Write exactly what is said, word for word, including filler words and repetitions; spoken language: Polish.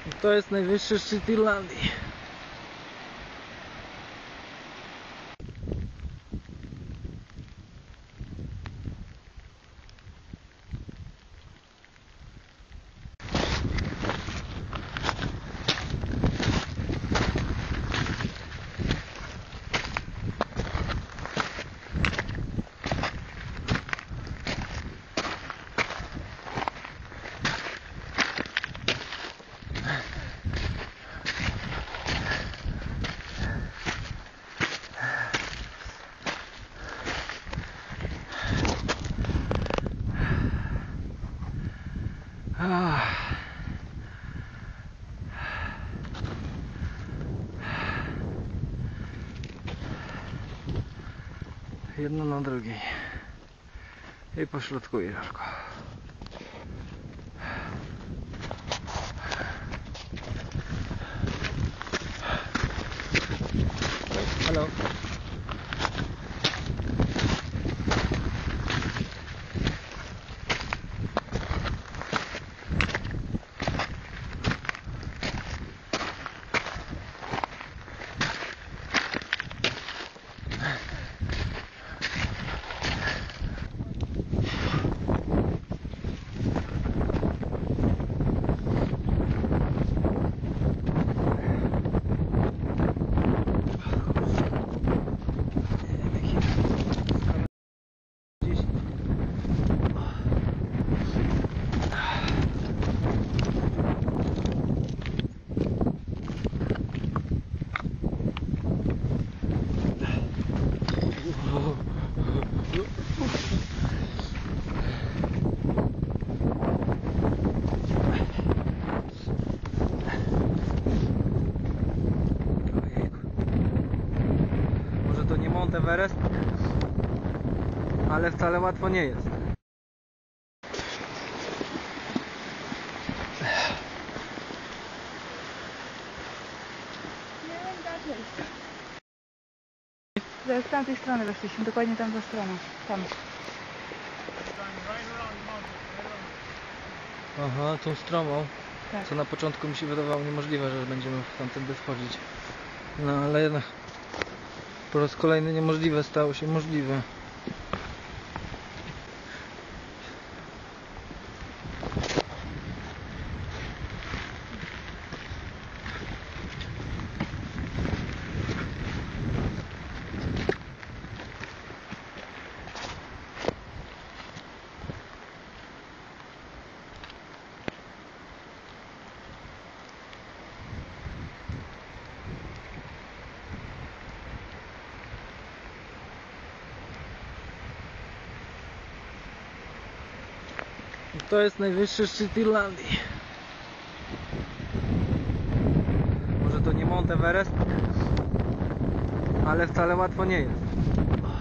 To jest najwyższy szczyt Irlandii. Jedno na drugiej i po środku jeziorko. Halo. Może to nie Mount Everest, ale wcale łatwo nie jest. Z tamtej strony weszliśmy, dokładnie tam za stroną. Tam. Aha, tą stromą. Tak. Co na początku mi się wydawało niemożliwe, że będziemy tamtędy wchodzić. No ale po raz kolejny niemożliwe stało się możliwe. To jest najwyższy szczyt Irlandii. Może to nie Mount Everest, ale wcale łatwo nie jest.